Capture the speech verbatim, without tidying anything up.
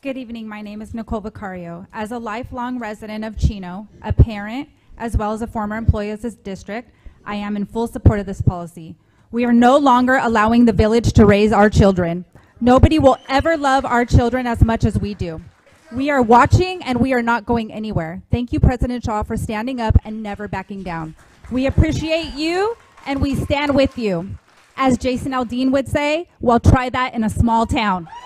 Good evening, my name is Nicole Vicario. As a lifelong resident of Chino, a parent, as well as a former employee of this district, I am in full support of this policy. We are no longer allowing the village to raise our children. Nobody will ever love our children as much as we do. We are watching and we are not going anywhere. Thank you, President Shaw, for standing up and never backing down. We appreciate you and we stand with you. As Jason Aldean would say, well, try that in a small town.